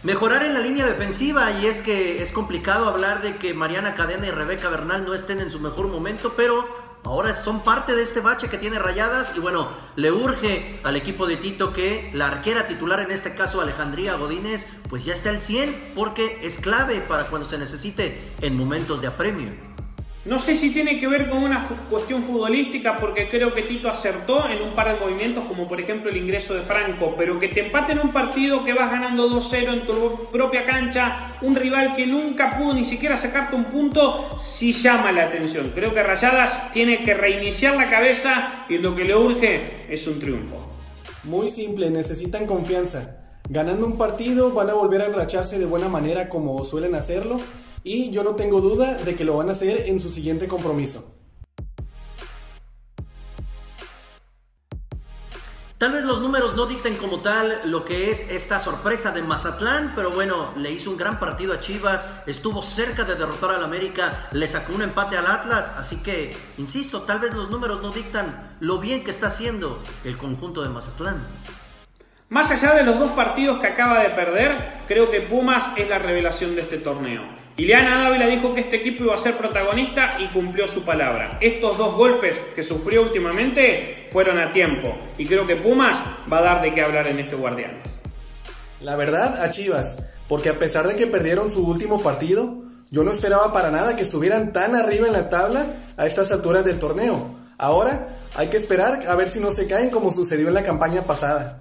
Mejorar en la línea defensiva, y es que es complicado hablar de que Mariana Cadena y Rebeca Bernal no estén en su mejor momento, pero ahora son parte de este bache que tiene Rayadas y bueno, le urge al equipo de Tito que la arquera titular, en este caso Alejandría Godínez, pues ya esté al 100 porque es clave para cuando se necesite en momentos de apremio. No sé si tiene que ver con una cuestión futbolística, porque creo que Tito acertó en un par de movimientos, como por ejemplo el ingreso de Franco, pero que te empaten un partido que vas ganando 2-0 en tu propia cancha, un rival que nunca pudo ni siquiera sacarte un punto, sí llama la atención. Creo que Rayadas tiene que reiniciar la cabeza y lo que le urge es un triunfo. Muy simple, necesitan confianza. Ganando un partido van a volver a enracharse de buena manera como suelen hacerlo. Y yo no tengo duda de que lo van a hacer en su siguiente compromiso. Tal vez los números no dicten como tal lo que es esta sorpresa de Mazatlán, pero bueno, le hizo un gran partido a Chivas, estuvo cerca de derrotar al América, le sacó un empate al Atlas, así que, insisto, tal vez los números no dictan lo bien que está haciendo el conjunto de Mazatlán. Más allá de los dos partidos que acaba de perder, creo que Pumas es la revelación de este torneo. Ileana Dávila dijo que este equipo iba a ser protagonista y cumplió su palabra. Estos dos golpes que sufrió últimamente fueron a tiempo y creo que Pumas va a dar de qué hablar en este Guardianes. La verdad, a Chivas, porque a pesar de que perdieron su último partido, yo no esperaba para nada que estuvieran tan arriba en la tabla a estas alturas del torneo. Ahora hay que esperar a ver si no se caen como sucedió en la campaña pasada.